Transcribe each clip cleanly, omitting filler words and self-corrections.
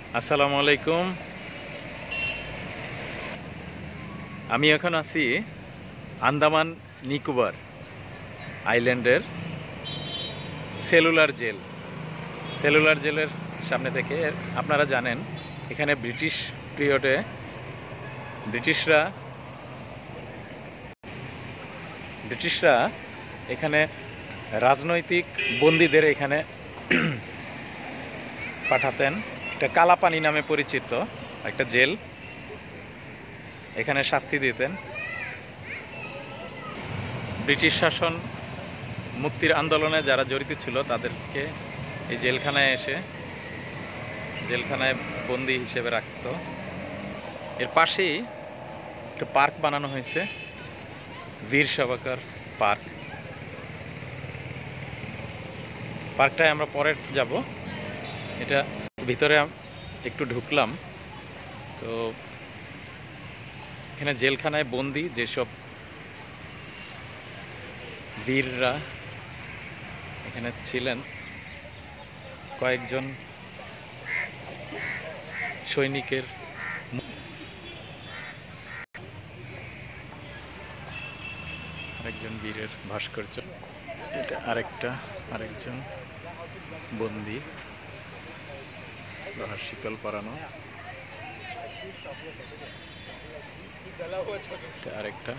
আসসালামু আলাইকুম। আমি এখন আছি আন্দামান নিকোবর আইল্যান্ডের সেলুলার জেলের সামনে থেকে। আপনারা জানেন এখানে ব্রিটিশ পিরিয়ডে ব্রিটিশরা এখানে রাজনৈতিক বন্দীদের এখানে পাঠাতেন। এটা কালাপানি নামে পরিচিত একটা জেল, এখানে শাস্তি দিতেন। ব্রিটিশ শাসন মুক্তির আন্দোলনে যারা জড়িত ছিল তাদেরকে এই জেলখানায় বন্দি হিসেবে রাখত। এর পাশেই একটা পার্ক বানানো হয়েছে, বীর সাভারকর পার্ক। পার্কটায় আমরা পরে যাব। এটা ভিতরে একটু ঢুকলাম তো এখানে জেলখানায় বন্দি যেসব বীররা এখানে ছিলেন, কয়েকজন সৈনিকের আরেকজন বীরের ভাস্কর্য। এটা আরেকজন বন্দি, লোহার শিকল পরানো। আরেকটা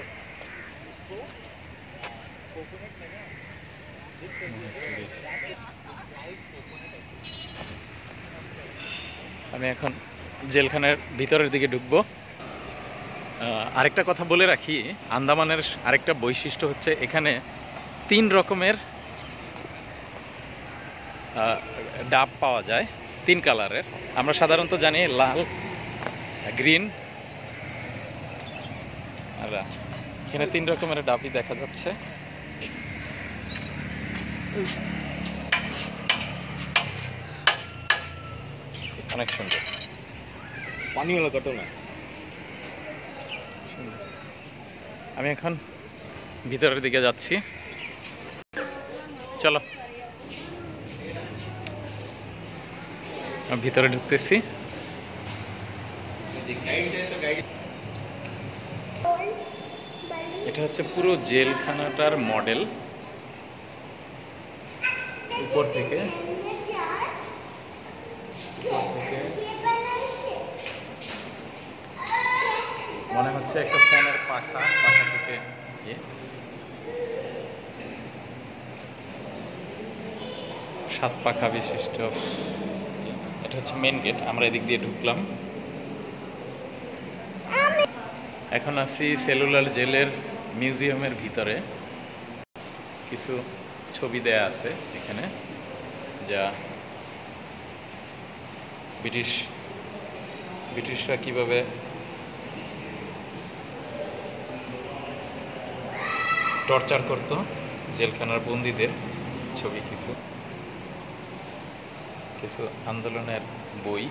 আমি এখন জেলখানার ভিতরের দিকে ঢুকবো। আরেকটা কথা বলে রাখি, আন্দামানের আরেকটা বৈশিষ্ট্য হচ্ছে এখানে 3 রকমের ডাব পাওয়া যায়, 3 কালারের। আমরা সাধারণত জানি লাল, গ্রিন আর এখানে 3 রকমের ডাবই দেখা যাচ্ছে। অনেক সুন্দর পানিওয়ালা ঘটনা। আমি এখন ভিতরের দিকে যাচ্ছি, চলো ভিতরে ঢুকতেছি। এটা হচ্ছে পুরো জেলখানাটার মডেল। উপর থেকে মনে হচ্ছে একটা ফ্যানের পাখা থেকে সাত পাখা বিশিষ্ট। এটা হচ্ছে মেন গেট, আমরা এদিক দিয়ে ঢুকলাম। এখন আছি সেলুলার জেলের মিউজিয়ামের ভিতরে। কিছু ছবি দেয়া আছে এখানে, যা ব্রিটিশরা কিভাবে টর্চার করত জেলখানার বন্দীদের ছবি, কিছু আন্দোলনের বই।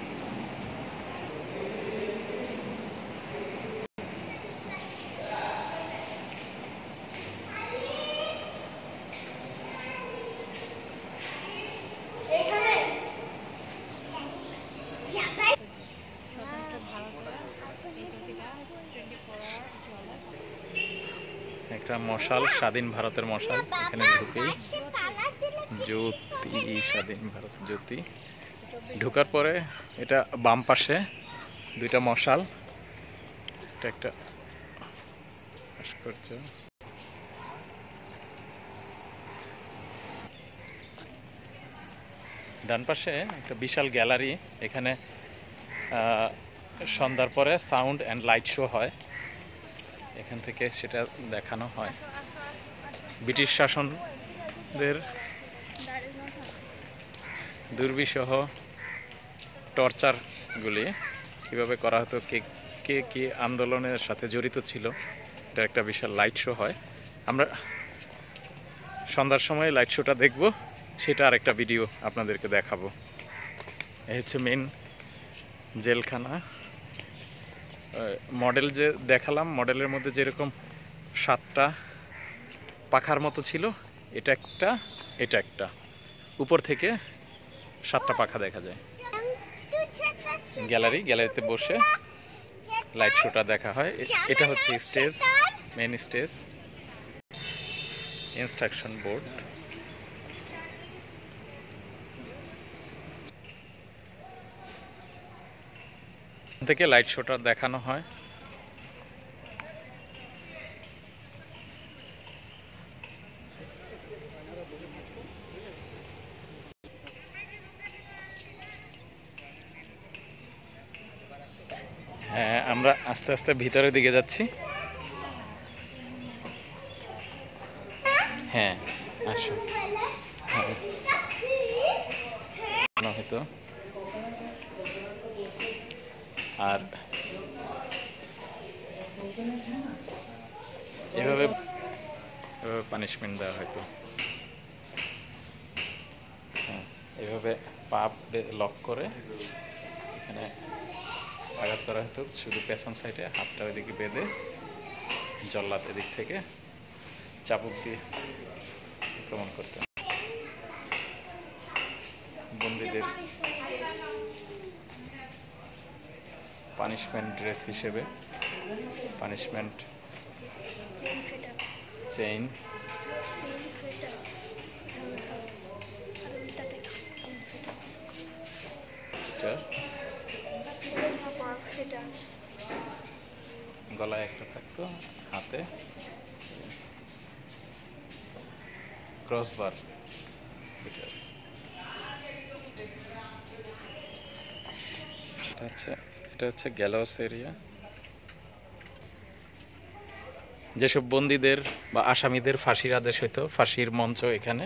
একটা মশাল, স্বাধীন ভারতের মশাল। এখানে ঢুকেই জ্যোতি, স্বাধীন ভারত জ্যোতি। ঢোকার পরে এটা বাম পাশে 2টা মশাল, এটা একটা ভাস্কর্য। ডান পাশে একটা বিশাল গ্যালারি। এখানে সন্ধ্যার পরে সাউন্ড অ্যান্ড লাইট শো হয়, এখান থেকে সেটা দেখানো হয়। ব্রিটিশ শাসনদের দুর্বিষহ টর্চারগুলি কীভাবে করা হতো, কে কে আন্দোলনের সাথে জড়িত ছিল, এটা একটা বিশাল লাইট শো হয়। আমরা সন্ধ্যার সময় লাইট শোটা দেখব, সেটা আরেকটা ভিডিও আপনাদেরকে দেখাবো। এই হচ্ছে মেন জেলখানা। মডেল যে দেখালাম, মডেলের মধ্যে যেরকম 7টা পাখার মতো ছিল, এটা একটা, উপর থেকে 7টা পাখা দেখা যায়। গ্যালারিতে বসে লাইট শোটা দেখা হয়। এটা হচ্ছে stage, main stage. Instruction board, থেকে লাইট শোটা দেখানো হয়। হ্যাঁ, আমরা আস্তে আস্তে ভিতরের দিকে যাচ্ছি। হ্যাঁ, আসো। হয়তো আর এভাবে পানিশমেন্ট দেওয়া হয়তো। হ্যাঁ, এভাবে পা লক করে এখানে আঘাত করা হতো, শুধু পেছন সাইডে হাতটা ওইদিকে বেঁধে জল্লাদ এদিক থেকে চাবুক দিয়ে আক্রমণ করতে। বন্দীদের পানিশমেন্ট ড্রেস হিসেবে পানিশমেন্ট চেইন, গলায় একটা থাকতো, হাতে ক্রসবার। এটা হচ্ছে গ্যালাস এরিয়া। যেসব বন্দীদের বা আসামিদের ফাঁসির আদেশ হইতো, ফাঁসির মঞ্চ এখানে।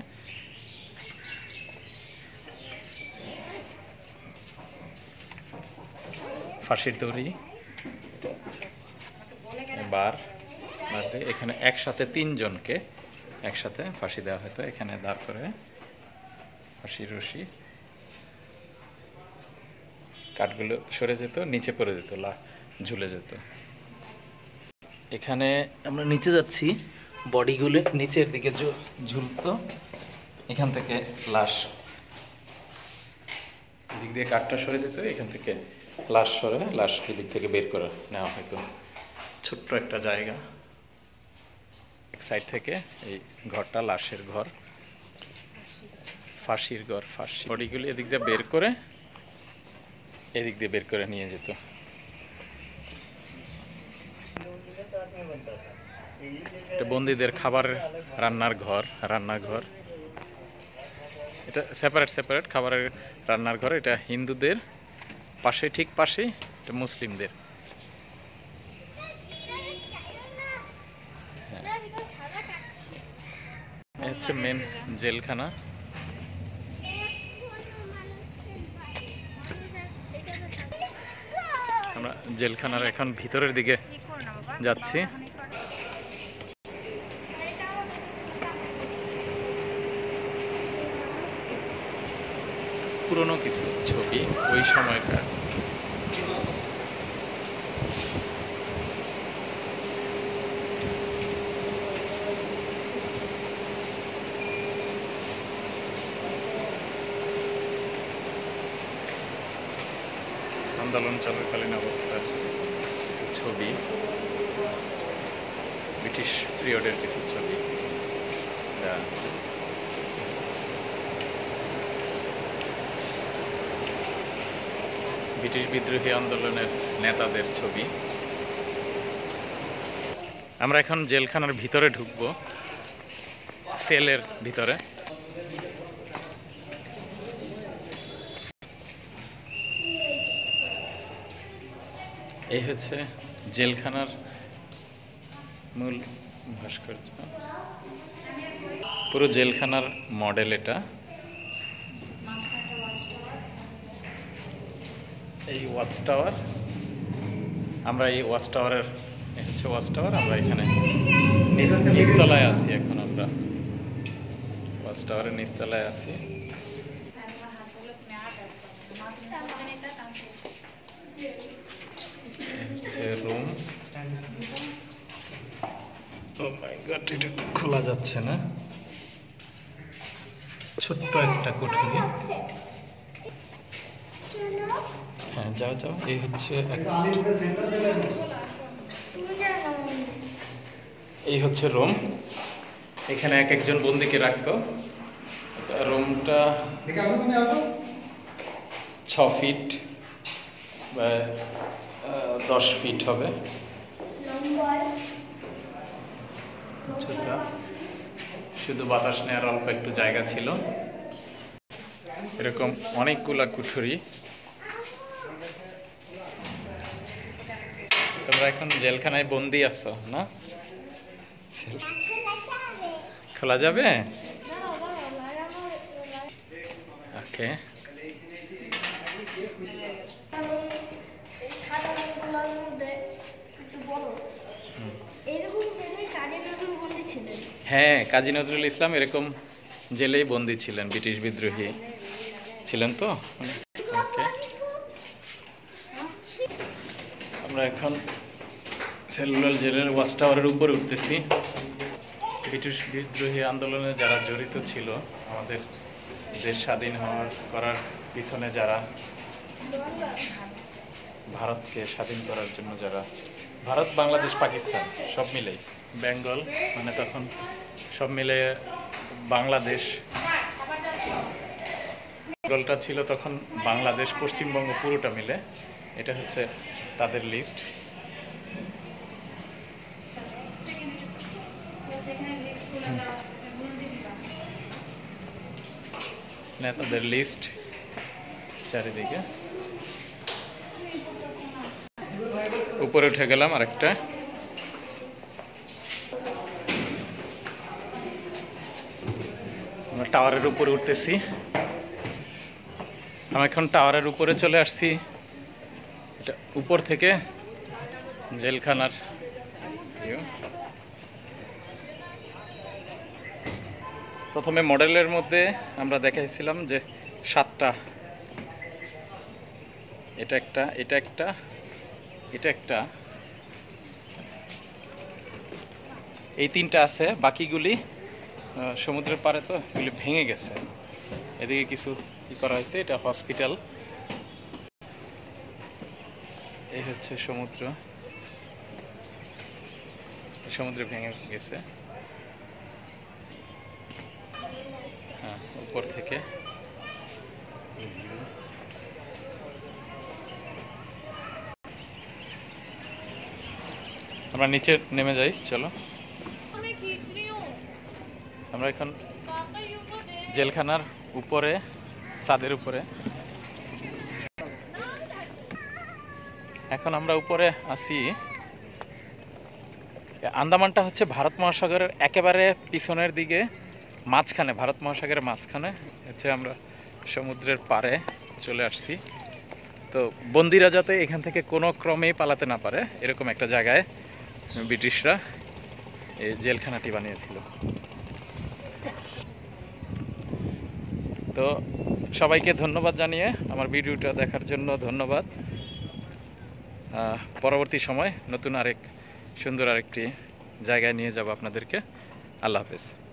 ফাঁসির দড়ি, বার, এখানে একসাথে 3 জনকে একসাথে ফাঁসি দেওয়া হতো। এখানে দাঁড় করে ফাঁসির রশি, কাঠগুলো সরে যেত, নিচে পড়ে যেত, ঝুলে যেত। এখানে আমরা নিচে যাচ্ছি, বডিগুলো নিচের দিকে ঝুলতো। এখান থেকে লাশ, এদিক দিয়ে কাঠটা সরে যেত, এখান থেকে লাশ সরে লাশ এদিক থেকে বের করে নেওয়া হতো। ছোট্ট একটা জায়গা, এক সাইড থেকে এই ঘরটা লাশের ঘর, ফাঁসির ঘর। ফাঁসি বডিগুলি এদিক দিয়ে বের করে এদিক দিয়ে বের করে নিয়ে যেত। এটা বন্দীদের খাবার রান্নার ঘর। এটা সেপারেট খাবারের রান্নার ঘর। এটা হিন্দুদের পাশে, ঠিক পাশে এটা মুসলিমদের। হচ্ছে মেন জেলখানা। আমরা জেলখানার এখন ভিতরের দিকে যাচ্ছি। পুরনো কিছু ছবি ওই সময়কার। আন্দোলন চলাকালীন অবস্থার কিছু ছবি, ব্রিটিশ পিরিয়ডের কিছু ছবি দেওয়া আছে। ব্রিটিশ বিদ্রোহী আন্দোলনের নেতাদের ছবি। আমরা এখন জেলখানার ভিতরে ঢুকবো, সেলের ভিতরে। এই হচ্ছে জেলখানার মূল ভাস্কর্য। পুরো জেলখানার মডেল এটা। এই ওয়াচ টাওয়ার, আমরা এই ওয়াচ টাওয়ারের হচ্ছে ওয়াচ টাওয়ার। আমরা এখানে নিচতলায় আছি এখন। আমরা ওয়াচ টাওয়ারের নিচতলায় আছি। রুম, ও মাই গড, এটা খোলা যাচ্ছে না। ছোট্ট একটা কুঠুরি। হ্যাঁ যাও যাও, এই হচ্ছে এই হচ্ছে রুম। এখানে এক একজন বন্দিকে রাখতো। রুমটা 6 ফিট বা 10 ফিট হবে। শুধু বাতাস নেওয়ার অল্প একটু জায়গা ছিল। এরকম অনেকগুলা কুঠুরি। তোমরা এখন জেলখানায় বন্দি আছো না? খোলা যাবে? ওকে। হ্যাঁ, কাজী নজরুল ইসলাম এরকম জেলেই বন্দী ছিলেন, ব্রিটিশ বিদ্রোহী ছিলেন তো। আমরা এখন সেলুলার জেলের ওয়াচ টাওয়ারের উপরে উঠতেছি। ব্রিটিশ বিদ্রোহী আন্দোলনে যারা জড়িত ছিল, আমাদের দেশ স্বাধীন করার পিছনে যারা, ভারতকে স্বাধীন করার জন্য যারা, ভারত, বাংলাদেশ, পাকিস্তান সব মিলেই, বেঙ্গল মানে তখন সব মিলে বাংলাদেশ, বেঙ্গলটা ছিল তখন বাংলাদেশ, পশ্চিমবঙ্গ পুরোটা মিলে। এটা হচ্ছে তাদের লিস্ট। নেতাদের লিস্ট চারিদিকে। উপরে উঠে গেলাম আরেকটা। আমরা টাওয়ারের উপরে উঠতেছি। আমরা এখন টাওয়ারের উপরে চলে আসছি। এটা উপর থেকে জেলখানার ভিউ। প্রথমে মডেলের মধ্যে আমরা দেখাইছিলাম যে 7টা, এটা একটা, এটা একটা, এটা একটা, এই 3টা আছে। বাকিগুলি সমুদ্রের পাড়ে, তো এগুলি ভেঙে গেছে। এদিকে কিছু কি করা হয়েছে, এটা হসপিটাল। এই হচ্ছে সমুদ্র, সমুদ্রে ভেঙে গেছে। হ্যাঁ, উপর থেকে আমরা নিচে নেমে যাই। চলো, আমরা এখন জেলখানার উপরে, ছাদের উপরে। এখন আমরা উপরে আছি। আন্দামানটা হচ্ছে ভারত মহাসাগরের একেবারে পিছনের দিকে, মাঝখানে, ভারত মহাসাগরের মাঝখানে হচ্ছে আমরা সমুদ্রের পাড়ে চলে আসছি। তো বন্দিরা যাতে এখান থেকে কোনো ক্রমেই পালাতে না পারে, এরকম একটা জায়গায় ব্রিটিশরা এই জেলখানাটি বানিয়েছিল। তো সবাইকে ধন্যবাদ জানিয়ে আমার ভিডিওটা দেখার জন্য ধন্যবাদ। পরবর্তী সময় নতুন সুন্দর আরেকটি জায়গায় নিয়ে যাব আপনাদেরকে। আল্লাহ হাফেজ।